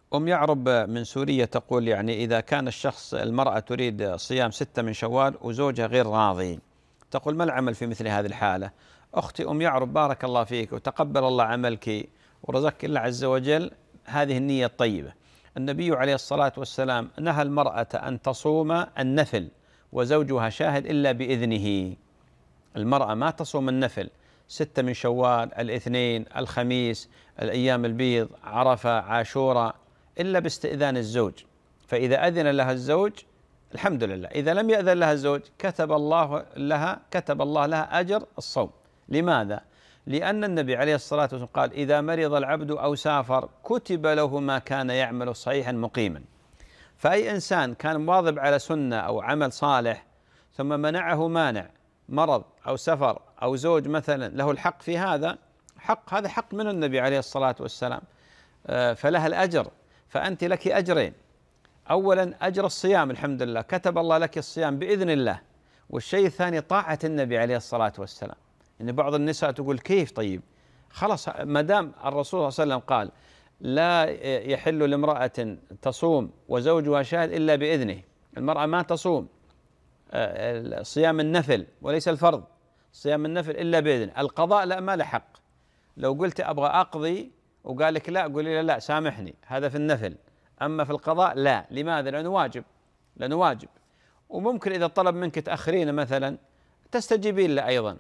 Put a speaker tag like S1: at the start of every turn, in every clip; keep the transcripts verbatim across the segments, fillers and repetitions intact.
S1: أم يعرب من سوريا تقول يعني إذا كان الشخص المرأة تريد صيام ستة من شوال وزوجها غير راضي، تقول ما العمل في مثل هذه الحالة؟ أختي أم يعرب بارك الله فيك وتقبل الله عملك ورزقك الله عز وجل هذه النية الطيبة. النبي عليه الصلاة والسلام نهى المرأة أن تصوم النفل وزوجها شاهد إلا بإذنه. المرأة ما تصوم النفل ستة من شوال، الاثنين، الخميس، الأيام البيض، عرفة، عاشوراء، إلا باستئذان الزوج. فإذا أذن لها الزوج الحمد لله، إذا لم يأذن لها الزوج كتب الله لها كتب الله لها أجر الصوم. لماذا؟ لأن النبي عليه الصلاة والسلام قال: إذا مرض العبد أو سافر كتب له ما كان يعمل صحيحا مقيما. فأي إنسان كان مواظب على سنة أو عمل صالح ثم منعه مانع، مرض أو سفر أو زوج مثلا له الحق في هذا، حق هذا حق من النبي عليه الصلاة والسلام، فلها الأجر. فأنت لك أجرين: أولا أجر الصيام الحمد لله، كتب الله لك الصيام بإذن الله. والشيء الثاني طاعة النبي عليه الصلاة والسلام. إن يعني بعض النساء تقول كيف طيب خلاص ما دام الرسول صلى الله عليه وسلم قال لا يحل لامرأة تصوم وزوجها شاهد إلا بإذنه، المرأة ما تصوم صيام النفل وليس الفرض، صيام النفل إلا بإذن. القضاء لا، ما له حق. لو قلت أبغى أقضي وقال لك لا، قولي له لا سامحني، هذا في النفل، أما في القضاء لا. لماذا؟ لأنه واجب، لأنه واجب. وممكن إذا طلب منك تأخرين مثلا تستجيبين له أيضا.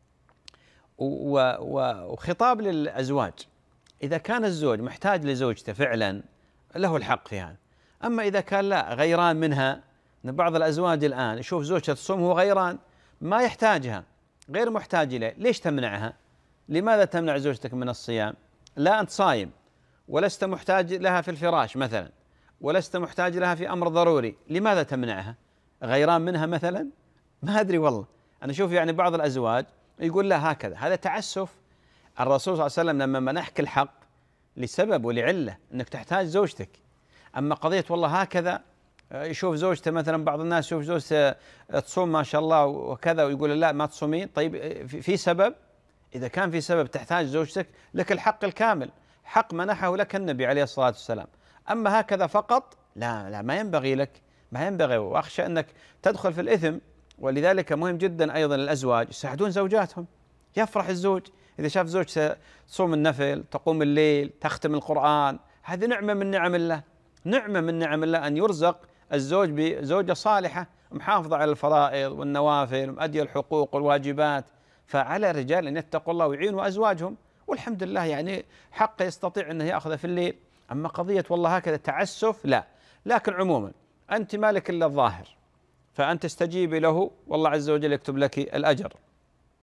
S1: وخطاب للأزواج: إذا كان الزوج محتاج لزوجته فعلا له الحق في هذا. أما إذا كان لا، غيران منها، أن بعض الأزواج الآن يشوف زوجته تصوم هو غيران ما يحتاجها، غير محتاج إليه، ليش تمنعها؟ لماذا تمنع زوجتك من الصيام؟ لا أنت صايم ولست محتاج لها في الفراش مثلا، ولست محتاج لها في أمر ضروري، لماذا تمنعها؟ غيران منها مثلا؟ ما أدري والله. أنا أشوف يعني بعض الأزواج يقول لا هكذا، هذا تعسف. الرسول صلى الله عليه وسلم لما منحك الحق لسبب ولعلة أنك تحتاج زوجتك. أما قضية والله هكذا يشوف زوجته مثلا، بعض الناس يشوف زوجته تصوم ما شاء الله وكذا ويقول لا ما تصومين، طيب في سبب؟ إذا كان في سبب تحتاج زوجتك لك الحق الكامل، حق منحه لك النبي عليه الصلاة والسلام. أما هكذا فقط لا لا، ما ينبغي لك، ما ينبغي، وأخشى أنك تدخل في الإثم. ولذلك مهم جدا أيضا الأزواج يساعدون زوجاتهم. يفرح الزوج إذا شاف زوجته تصوم النفل، تقوم الليل، تختم القرآن، هذه نعمة من نعم الله، نعمة من نعم الله أن يرزق الزوج بزوجة صالحة محافظة على الفرائض والنوافل ومؤدية الحقوق والواجبات. فعلى الرجال أن يتقوا الله ويعينوا أزواجهم، والحمد لله يعني حق يستطيع أنه يأخذ في الليل. أما قضية والله هكذا تعسف لا. لكن عموما أنت مالك إلا الظاهر، فأنت استجيبي له والله عز وجل يكتب لك الأجر.